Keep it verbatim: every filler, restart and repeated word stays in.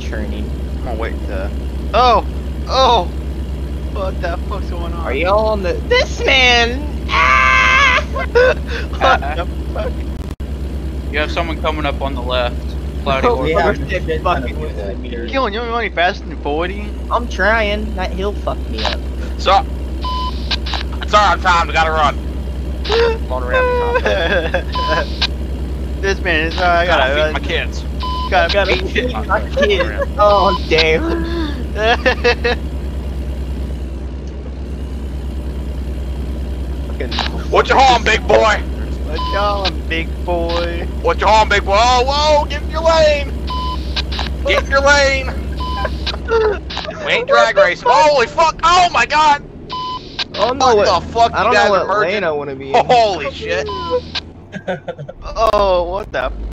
turning. I'm gonna wait to... Oh! Oh! What the fuck's going on? Are y'all on the... This man! Ah! What the fuck? You have someone coming up on the left. Cloudy Oh, horse. yeah. have shit ton of fucking points in the meter. Killing, you know money faster than forty? I'm trying. That hill fucked me up. So, it's our time. We gotta run. Going around. This man is. Uh, I gotta, Gotta uh, feed my kids. Gotta, Gotta beat feed it. my kid. Oh, damn. What's your horn, big boy? What's on, big boy? What's your horn, big boy? Oh, whoa! Get in your lane. Get in your lane. We ain't drag racing. Holy fuck! Oh my god! Oh, no. What the fuck? I You don't guys know are what lane merging? I want to be in. Holy shit! Oh, what the